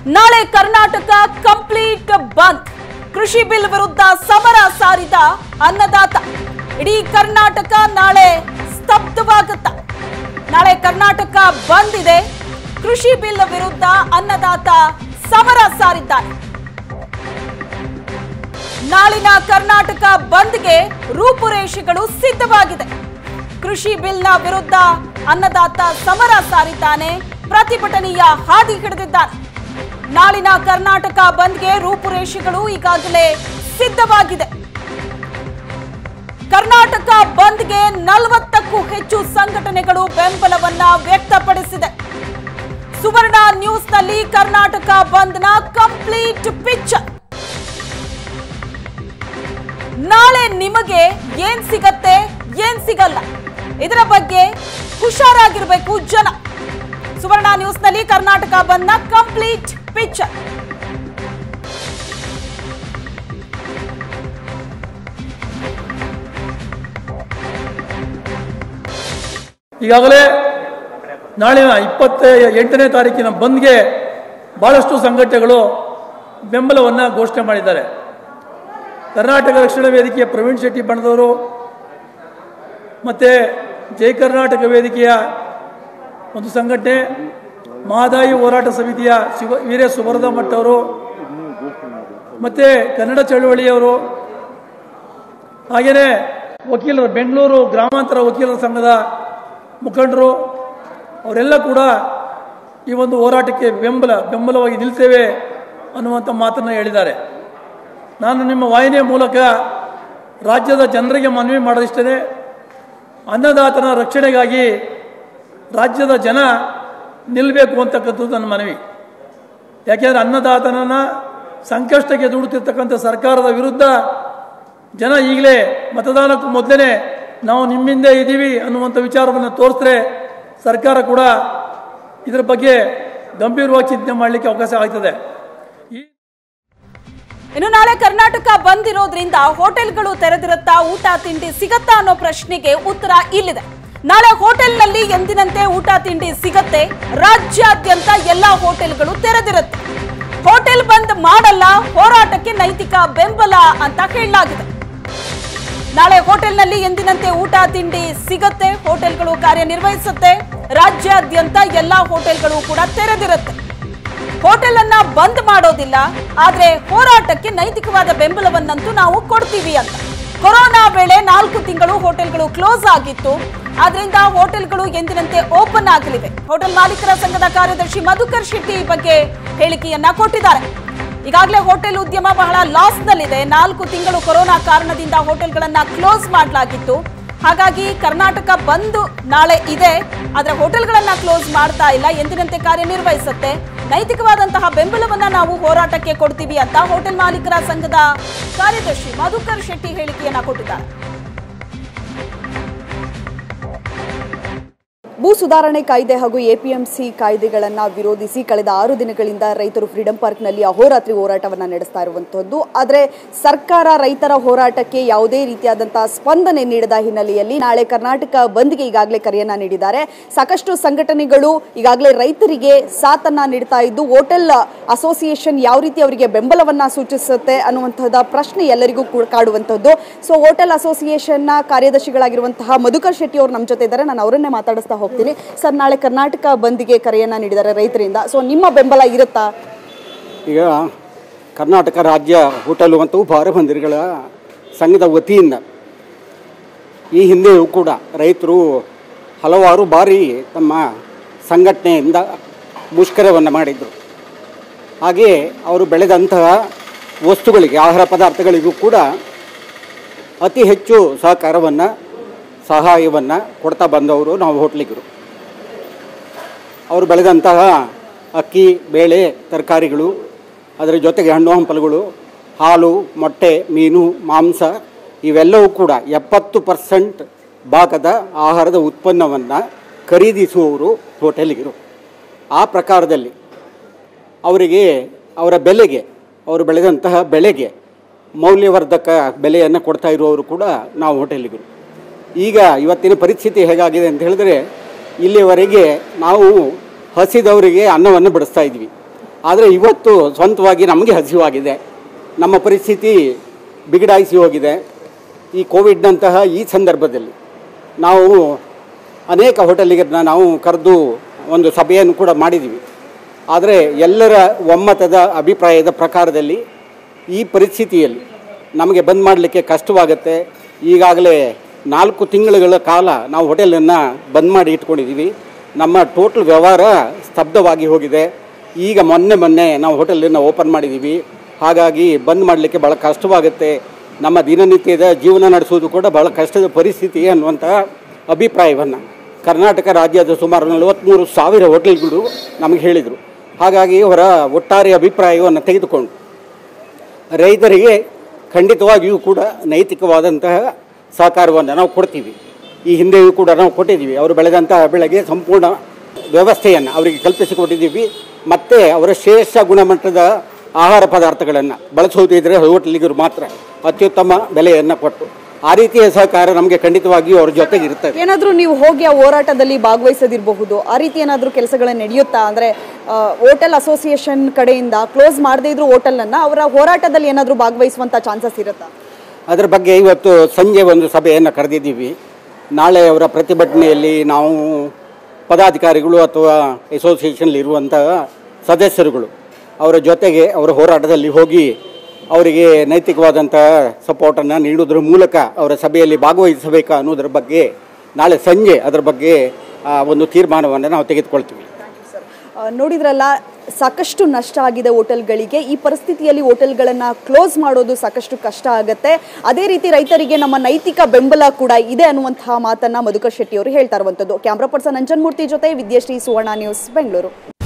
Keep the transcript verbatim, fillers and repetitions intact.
ನಾಳೆ ಕರ್ನಾಟಕ ಕಂಪ್ಲೀಟ್ ಬಂದ್. ಕೃಷಿ ಬಿಲ್ ವಿರುದ್ಧ ಸಮರ ಸಾರಿದ ಅನ್ನದಾತ. ಇಡೀ ಕರ್ನಾಟಕ ನಾಳೆ ಸ್ತಬ್ಧವಾಗುತ್ತ. ನಾಳೆ ಕರ್ನಾಟಕ ಬಂದ್ ಇದೆ. ಕೃಷಿ ಬಿಲ್ ವಿರುದ್ಧ ಅನ್ನದಾತ ಸಮರ ಸಾರಿದ್ದಾನೆ. ನಾಳಿನ ಕರ್ನಾಟಕ ಬಂದ್ಗೆ ರೂಪುರೇಷೆಗಳು ಸಿದ್ಧವಾಗಿದೆ. ಕೃಷಿ ಬಿಲ್ನ ವಿರುದ್ಧ ಅನ್ನದಾತ ಸಮರ ಸಾರಿದ್ದಾನೆ. ಪ್ರತಿಭಟನೆಯ ಹಾದಿ ಹಿಡಿದಿದ್ದಾನೆ. ನಾಳಿನ ಕರ್ನಾಟಕ ಬಂದ್ಗೆ ರೂಪುರೇಷೆಗಳು ಈಗಾಗಲೇ ಸಿದ್ಧವಾಗಿದೆ. ಕರ್ನಾಟಕ ಬಂದ್ಗೆ ನಲವತ್ತಕ್ಕೂ ಹೆಚ್ಚು ಸಂಘಟನೆಗಳು ಬೆಂಬಲವನ್ನ ವ್ಯಕ್ತಪಡಿಸಿದೆ. ಸುವರ್ಣ ನ್ಯೂಸ್ನಲ್ಲಿ ಕರ್ನಾಟಕ ಬಂದ್ನ ಕಂಪ್ಲೀಟ್ ಪಿಕ್ಚರ್. ನಾಳೆ ನಿಮಗೆ ಏನ್ ಸಿಗತ್ತೆ, ಏನ್ ಸಿಗಲ್ಲ, ಇದರ ಬಗ್ಗೆ ಹುಷಾರಾಗಿರಬೇಕು ಜನ. ಸುವರ್ಣ ನ್ಯೂಸ್ನಲ್ಲಿ ಕರ್ನಾಟಕ ಬಂದ್ನ ಕಂಪ್ಲೀಟ್ ಪಿಕ್ಚರ್. ಈಗಾಗಲೇ ನಾಳಿನ ಇಪ್ಪತ್ತ ಎಂಟನೇ ತಾರೀಕಿನ ಬಂದ್ಗೆ ಬಹಳಷ್ಟು ಸಂಘಟನೆಗಳು ಬೆಂಬಲವನ್ನು ಘೋಷಣೆ ಮಾಡಿದ್ದಾರೆ. ಕರ್ನಾಟಕ ರಕ್ಷಣಾ ವೇದಿಕೆಯ ಪ್ರವೀಣ್ ಶೆಟ್ಟಿ ಬಣದವರು ಮತ್ತು ಜೈ ಕರ್ನಾಟಕ ವೇದಿಕೆಯ ಒಂದು ಸಂಘಟನೆ, ಮಹದಾಯಿ ಹೋರಾಟ ಸಮಿತಿಯ ಶಿವ ವೀರ ಸುಬ್ರಹ್ಮಣ್ಯ ಮಠ್ ಅವರು ಮತ್ತು ಕನ್ನಡ ಚಳವಳಿಯವರು, ಹಾಗೆಯೇ ವಕೀಲರು, ಬೆಂಗಳೂರು ಗ್ರಾಮಾಂತರ ವಕೀಲರ ಸಂಘದ ಮುಖಂಡರು ಅವರೆಲ್ಲ ಕೂಡ ಈ ಒಂದು ಹೋರಾಟಕ್ಕೆ ಬೆಂಬಲ ಬೆಂಬಲವಾಗಿ ನಿಲ್ತೇವೆ ಅನ್ನುವಂಥ ಮಾತನ್ನು ಹೇಳಿದ್ದಾರೆ. ನಾನು ನಿಮ್ಮ ವಾಹಿನಿಯ ಮೂಲಕ ರಾಜ್ಯದ ಜನರಿಗೆ ಮನವಿ ಮಾಡೋದಿಷ್ಟೇ, ಅನ್ನದಾತನ ರಕ್ಷಣೆಗಾಗಿ ರಾಜ್ಯದ ಜನ ನಿಲ್ಲಬೇಕು ಅಂತಕ್ಕಂಥದ್ದು ನನ್ನ ಮನವಿ. ಯಾಕೆಂದರೆ ಅನ್ನದಾತನನ್ನು ಸಂಕಷ್ಟಕ್ಕೆ ದೂಡುತ್ತಿರ್ತಕ್ಕಂಥ ಸರ್ಕಾರದ ವಿರುದ್ಧ ಜನ ಈಗಲೇ ಮತದಾನಕ್ಕೂ ಮೊದಲೇ ನಾವು ನಿಮ್ಮಿಂದ ಇದ್ದೀವಿ ಅನ್ನುವಂಥ ವಿಚಾರವನ್ನು ತೋರಿಸಿದ್ರೆ ಸರ್ಕಾರ ಕೂಡ ಇದರ ಬಗ್ಗೆ ಗಂಭೀರವಾಗಿ ಚಿಂತನೆ ಮಾಡಲಿಕ್ಕೆ ಅವಕಾಶ ಆಗ್ತದೆ. ಇನ್ನು ನಾಳೆ ಕರ್ನಾಟಕ ಬಂದ್ ಇರೋದ್ರಿಂದ ಹೋಟೆಲ್ಗಳು ತೆರೆದಿರುತ್ತಾ, ಊಟ ತಿಂಡಿ ಸಿಗತ್ತಾ ಅನ್ನೋ ಪ್ರಶ್ನೆಗೆ ಉತ್ತರ ಇಲ್ಲಿದೆ. ನಾಳೆ ಹೋಟೆಲ್ನಲ್ಲಿ ಎಂದಿನಂತೆ ಊಟ ತಿಂಡಿ ಸಿಗತ್ತೆ. ರಾಜ್ಯಾದ್ಯಂತ ಎಲ್ಲಾ ಹೋಟೆಲ್ಗಳು ತೆರೆದಿರುತ್ತೆ. ಹೋಟೆಲ್ ಬಂದ್ ಮಾಡಲ್ಲ, ಹೋರಾಟಕ್ಕೆ ನೈತಿಕ ಬೆಂಬಲ ಅಂತ ಹೇಳಲಾಗಿದೆ. ನಾಳೆ ಹೋಟೆಲ್ನಲ್ಲಿ ಎಂದಿನಂತೆ ಊಟ ತಿಂಡಿ ಸಿಗತ್ತೆ, ಹೋಟೆಲ್ಗಳು ಕಾರ್ಯನಿರ್ವಹಿಸುತ್ತೆ. ರಾಜ್ಯಾದ್ಯಂತ ಎಲ್ಲಾ ಹೋಟೆಲ್ಗಳು ಕೂಡ ತೆರೆದಿರುತ್ತೆ. ಹೋಟೆಲ್ ಅನ್ನ ಬಂದ್ ಮಾಡೋದಿಲ್ಲ, ಆದ್ರೆ ಹೋರಾಟಕ್ಕೆ ನೈತಿಕವಾದ ಬೆಂಬಲವನ್ನಂತೂ ನಾವು ಕೊಡ್ತೀವಿ ಅಂತ. ಕೊರೋನಾ ವೇಳೆ ನಾಲ್ಕು ತಿಂಗಳು ಹೋಟೆಲ್ಗಳು ಕ್ಲೋಸ್ ಆಗಿತ್ತು. ಆದ್ರಿಂದ ಹೋಟೆಲ್ಗಳು ಎಂದಿನಂತೆ ಓಪನ್ ಆಗಲಿವೆ. ಹೋಟೆಲ್ ಮಾಲೀಕರ ಸಂಘದ ಕಾರ್ಯದರ್ಶಿ ಮಧುಕರ್ ಶೆಟ್ಟಿ ಈ ಬಗ್ಗೆ ಹೇಳಿಕೆಯನ್ನ ಕೊಟ್ಟಿದ್ದಾರೆ. ಈಗಾಗಲೇ ಹೋಟೆಲ್ ಉದ್ಯಮ ಬಹಳ ಲಾಸ್ ನಲ್ಲಿದೆ. ನಾಲ್ಕು ತಿಂಗಳು ಕೊರೋನಾ ಕಾರಣದಿಂದ ಹೋಟೆಲ್ಗಳನ್ನ ಕ್ಲೋಸ್ ಮಾಡಲಾಗಿತ್ತು. ಹಾಗಾಗಿ ಕರ್ನಾಟಕ ಬಂದ್ ನಾಳೆ ಇದೆ, ಆದ್ರೆ ಹೋಟೆಲ್ಗಳನ್ನ ಕ್ಲೋಸ್ ಮಾಡ್ತಾ ಇಲ್ಲ, ಎಂದಿನಂತೆ ಕಾರ್ಯನಿರ್ವಹಿಸುತ್ತೆ. ನೈತಿಕವಾದಂತಹ ಬೆಂಬಲವನ್ನ ನಾವು ಹೋರಾಟಕ್ಕೆ ಕೊಡ್ತೀವಿ ಅಂತ ಹೋಟೆಲ್ ಮಾಲೀಕರ ಸಂಘದ ಕಾರ್ಯದರ್ಶಿ ಮಧುಕರ್ ಶೆಟ್ಟಿ ಹೇಳಿಕೆಯನ್ನ ಕೊಟ್ಟಿದ್ದಾರೆ. ಭೂ ಸುಧಾರಣೆ ಕಾಯ್ದೆ ಹಾಗೂ ಎಪಿಎಂಸಿ ಕಾಯ್ದೆಗಳನ್ನು ವಿರೋಧಿಸಿ ಕಳೆದ ಆರು ದಿನಗಳಿಂದ ರೈತರು ಫ್ರೀಡಂ ಪಾರ್ಕ್ನಲ್ಲಿ ಅಹೋರಾತ್ರಿ ಹೋರಾಟವನ್ನು ನಡೆಸ್ತಾ ಇರುವಂಥದ್ದು. ಆದರೆ ಸರ್ಕಾರ ರೈತರ ಹೋರಾಟಕ್ಕೆ ಯಾವುದೇ ರೀತಿಯಾದಂತಹ ಸ್ಪಂದನೆ ನೀಡದ ಹಿನ್ನೆಲೆಯಲ್ಲಿ ನಾಳೆ ಕರ್ನಾಟಕ ಬಂದ್ಗೆ ಈಗಾಗಲೇ ಕರೆಯನ್ನ ನೀಡಿದ್ದಾರೆ. ಸಾಕಷ್ಟು ಸಂಘಟನೆಗಳು ಈಗಾಗಲೇ ರೈತರಿಗೆ ಸಾಥನ್ನ ನೀಡ್ತಾ ಇದ್ದು, ಹೋಟೆಲ್ ಅಸೋಸಿಯೇಷನ್ ಯಾವ ರೀತಿ ಅವರಿಗೆ ಬೆಂಬಲವನ್ನ ಸೂಚಿಸುತ್ತೆ ಅನ್ನುವಂಥದ್ದು ಪ್ರಶ್ನೆ ಎಲ್ಲರಿಗೂ ಕಾಡುವಂಥದ್ದು. ಸೊ ಹೋಟೆಲ್ ಅಸೋಸಿಯೇಷನ್ನ ಕಾರ್ಯದರ್ಶಿಗಳಾಗಿರುವಂತಹ ಮಧುಕರ್ ಶೆಟ್ಟಿ ಅವರು ನಮ್ಮ ಜೊತೆ ಇದ್ದಾರೆ. ನಾನು ಅವರನ್ನೇ ಮಾತಾಡಿಸ್ತಾ ಹೋಗ್ತೀನಿ. ಸರ್, ನಾಳೆ ಕರ್ನಾಟಕ ಬಂದ್ಗೆ ಕರೆಯನ್ನ ನೀಡಿದ್ದಾರೆ ರೈತರಿಂದ. ಸೊ ನಿಮ್ಮ ಬೆಂಬಲ ಇರುತ್ತಾ? ಈಗ ಕರ್ನಾಟಕ ರಾಜ್ಯ ಹೋಟೆಲ್ ಮತ್ತು ಉಪಹಾರ ಮಂದಿರಗಳ ಸಂಘದ ವತಿಯಿಂದ ಈ ಹಿಂದೆಯೂ ಕೂಡ ರೈತರು ಹಲವಾರು ಬಾರಿ ತಮ್ಮ ಸಂಘಟನೆಯಿಂದ ಮುಷ್ಕರವನ್ನು ಮಾಡಿದರು. ಹಾಗೆಯೇ ಅವರು ಬೆಳೆದಂತಹ ವಸ್ತುಗಳಿಗೆ, ಆಹಾರ ಪದಾರ್ಥಗಳಿಗೂ ಕೂಡ ಅತಿ ಹೆಚ್ಚು ಸಹಕಾರವನ್ನು ಸಹಾಯವನ್ನು ಕೊಡ್ತಾ ಬಂದವರು ನಾವು ಹೋಟ್ಲಿಗರು. ಅವರು ಬೆಳೆದಂತಹ ಅಕ್ಕಿ, ಬೇಳೆ, ತರಕಾರಿಗಳು, ಅದರ ಜೊತೆಗೆ ಹಣ್ಣು ಹಂಪಲುಗಳು, ಹಾಲು, ಮೊಟ್ಟೆ, ಮೀನು, ಮಾಂಸ ಇವೆಲ್ಲವೂ ಕೂಡ ಎಪ್ಪತ್ತು ಪರ್ಸೆಂಟ್ ಭಾಗದ ಆಹಾರದ ಉತ್ಪನ್ನವನ್ನು ಖರೀದಿಸುವವರು ಹೋಟೆಲಿಗರು. ಆ ಪ್ರಕಾರದಲ್ಲಿ ಅವರಿಗೆ ಅವರ ಬೆಲೆಗೆ, ಅವರು ಬೆಳೆದಂತಹ ಬೆಳೆಗೆ ಮೌಲ್ಯವರ್ಧಕ ಬೆಲೆಯನ್ನು ಕೊಡ್ತಾ ಇರುವವರು ಕೂಡ ನಾವು ಹೋಟೆಲಿಗರು. ಈಗ ಇವತ್ತಿನ ಪರಿಸ್ಥಿತಿ ಹೇಗಾಗಿದೆ ಅಂತ ಹೇಳಿದ್ರೆ, ಇಲ್ಲಿವರೆಗೆ ನಾವು ಹಸಿದವರಿಗೆ ಅನ್ನವನ್ನು ಬಡಿಸ್ತಾ ಇದ್ವಿ. ಆದರೆ ಇವತ್ತು ಸ್ವಂತವಾಗಿ ನಮಗೆ ಹಸಿವಾಗಿದೆ. ನಮ್ಮ ಪರಿಸ್ಥಿತಿ ಬಿಗಡಾಯಿಸಿ ಹೋಗಿದೆ. ಈ ಕೋವಿಡ್ನಂತಹ ಈ ಸಂದರ್ಭದಲ್ಲಿ ನಾವು ಅನೇಕ ಹೋಟೆಲಿಗೆ ನಾವು ಕರೆದು ಒಂದು ಸಭೆಯನ್ನು ಕೂಡ ಮಾಡಿದ್ದೀವಿ. ಆದರೆ ಎಲ್ಲರ ಒಮ್ಮತದ ಅಭಿಪ್ರಾಯದ ಪ್ರಕಾರದಲ್ಲಿ ಈ ಪರಿಸ್ಥಿತಿಯಲ್ಲಿ ನಮಗೆ ಬಂದ್ ಮಾಡಲಿಕ್ಕೆ ಕಷ್ಟವಾಗುತ್ತೆ. ಈಗಾಗಲೇ ನಾಲ್ಕು ತಿಂಗಳುಗಳ ಕಾಲ ನಾವು ಹೋಟೆಲನ್ನು ಬಂದ್ ಮಾಡಿ ಇಟ್ಕೊಂಡಿದ್ದೀವಿ. ನಮ್ಮ ಟೋಟಲ್ ವ್ಯವಹಾರ ಸ್ತಬ್ಧವಾಗಿ ಹೋಗಿದೆ. ಈಗ ಮೊನ್ನೆ ಮೊನ್ನೆ ನಾವು ಹೋಟೆಲನ್ನು ಓಪನ್ ಮಾಡಿದ್ದೀವಿ. ಹಾಗಾಗಿ ಬಂದ್ ಮಾಡಲಿಕ್ಕೆ ಭಾಳ ಕಷ್ಟವಾಗುತ್ತೆ. ನಮ್ಮ ದಿನನಿತ್ಯದ ಜೀವನ ನಡೆಸುವುದು ಕೂಡ ಭಾಳ ಕಷ್ಟದ ಪರಿಸ್ಥಿತಿ ಅನ್ನುವಂಥ ಅಭಿಪ್ರಾಯವನ್ನು ಕರ್ನಾಟಕ ರಾಜ್ಯದ ಸುಮಾರು ನಲವತ್ತ್ಮೂರು ಸಾವಿರ ಹೋಟೆಲ್ಗಳು ನಮಗೆ ಹೇಳಿದರು. ಹಾಗಾಗಿ ಅವರ ಒಟ್ಟಾರೆ ಅಭಿಪ್ರಾಯವನ್ನು ತೆಗೆದುಕೊಂಡು ರೈತರಿಗೆ ಖಂಡಿತವಾಗಿಯೂ ಕೂಡ ನೈತಿಕವಾದಂತಹ ಸಹಕಾರವನ್ನು ನಾವು ಕೊಡ್ತೀವಿ. ಈ ಹಿಂದೆಯೂ ಕೂಡ ನಾವು ಕೊಟ್ಟಿದ್ದೀವಿ. ಅವರು ಬೆಳೆದಂತಹ ಬೆಳೆಗೆ ಸಂಪೂರ್ಣ ವ್ಯವಸ್ಥೆಯನ್ನು ಅವರಿಗೆ ಕಲ್ಪಿಸಿಕೊಟ್ಟಿದ್ದೀವಿ. ಮತ್ತು ಅವರ ಶ್ರೇಷ್ಠ ಗುಣಮಟ್ಟದ ಆಹಾರ ಪದಾರ್ಥಗಳನ್ನು ಬಳಸೋದಿದ್ದರೆ ಹೋಟೆಲಿಗರು ಮಾತ್ರ ಅತ್ಯುತ್ತಮ ಬೆಲೆಯನ್ನು ಕೊಟ್ಟು ಆ ರೀತಿಯ ಸಹಕಾರ ನಮಗೆ ಖಂಡಿತವಾಗಿಯೂ ಅವ್ರ ಜೊತೆಗೆ ಇರ್ತದೆ. ಏನಾದರೂ ನೀವು ಹೋಗಿ ಆ ಹೋರಾಟದಲ್ಲಿ ಭಾಗವಹಿಸದಿರಬಹುದು, ಆ ರೀತಿ ಏನಾದರೂ ಕೆಲಸಗಳನ್ನು ನಡೆಯುತ್ತಾ? ಅಂದರೆ ಹೋಟೆಲ್ ಅಸೋಸಿಯೇಷನ್ ಕಡೆಯಿಂದ ಕ್ಲೋಸ್ ಮಾಡದೇ ಇದ್ರು ಹೋಟೆಲನ್ನು ಅವರ ಹೋರಾಟದಲ್ಲಿ ಏನಾದರೂ ಭಾಗವಹಿಸುವಂಥ ಚಾನ್ಸಸ್ ಇರುತ್ತಾ? ಅದರ ಬಗ್ಗೆ ಇವತ್ತು ಸಂಜೆ ಒಂದು ಸಭೆಯನ್ನು ಕರೆದಿದ್ದೀವಿ. ನಾಳೆ ಅವರ ಪ್ರತಿಭಟನೆಯಲ್ಲಿ ನಾವು ಪದಾಧಿಕಾರಿಗಳು ಅಥವಾ ಅಸೋಸಿಯೇಷನ್ಲಿರುವಂತಹ ಸದಸ್ಯರುಗಳು ಅವರ ಜೊತೆಗೆ ಅವರ ಹೋರಾಟದಲ್ಲಿ ಹೋಗಿ ಅವರಿಗೆ ನೈತಿಕವಾದಂಥ ಸಪೋರ್ಟನ್ನು ನೀಡುವುದರ ಮೂಲಕ ಅವರ ಸಭೆಯಲ್ಲಿ ಭಾಗವಹಿಸಬೇಕಾ ಅನ್ನೋದ್ರ ಬಗ್ಗೆ ನಾಳೆ ಸಂಜೆ ಅದರ ಬಗ್ಗೆ ಒಂದು ತೀರ್ಮಾನವನ್ನು ನಾವು ತೆಗೆದುಕೊಳ್ತೀವಿ. ನೋಡಿದ್ರಲ್ಲ, ಸಾಕಷ್ಟು ನಷ್ಟ ಆಗಿದೆ ಹೋಟೆಲ್ಗಳಿಗೆ. ಈ ಪರಿಸ್ಥಿತಿಯಲ್ಲಿ ಹೋಟೆಲ್ಗಳನ್ನು ಕ್ಲೋಸ್ ಮಾಡೋದು ಸಾಕಷ್ಟು ಕಷ್ಟ ಆಗುತ್ತೆ. ಅದೇ ರೀತಿ ರೈತರಿಗೆ ನಮ್ಮ ನೈತಿಕ ಬೆಂಬಲ ಕೂಡ ಇದೆ ಅನ್ನುವಂತಹ ಮಾತನ್ನ ಮಧುಕರ್ ಶೆಟ್ಟಿ ಅವರು ಹೇಳ್ತಾ ಇರುವಂಥದ್ದು. ಕ್ಯಾಮ್ರಾ ಪರ್ಸನ್ ಅಂಜನ್ಮೂರ್ತಿ ಜೊತೆ ವಿದ್ಯಾಶ್ರೀ, ಸುವರ್ಣ ನ್ಯೂಸ್, ಬೆಂಗಳೂರು.